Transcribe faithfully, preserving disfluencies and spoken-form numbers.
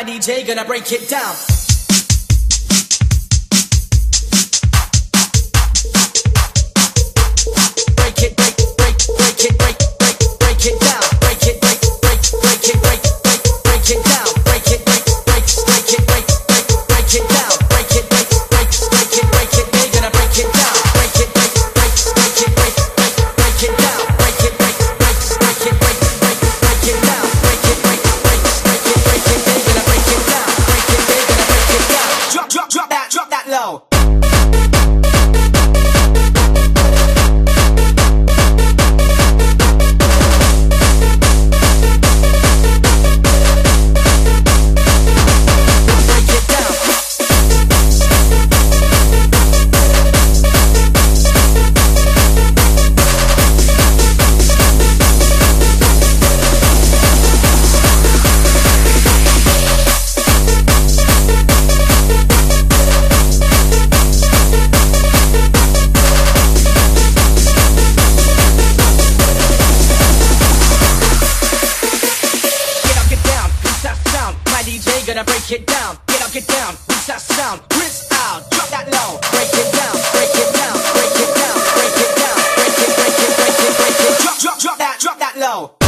D J gonna break it down. Break it, break, break, break it, break, break, break it down. Break it, break, break, break it, break, break, break it down. Break it, break, break, break it, break, break, break it down. Break it, break, break, break it, break it. They're gonna break it down. Break it, break, break, break it, break, break, break it down. Break it, break, break, break it, break, break, break it down. Break it, break, break, break it, break it. They're gonna break it down. Break it, they're gonna break it down. Drop, drop, drop that, drop that low. D J gonna break it down. Get up, get down, reach that sound, wrist out, drop that low. Break it down, break it down, break it down, break it down, break it, break it, break it, break it. Drop, drop, drop that, drop that low.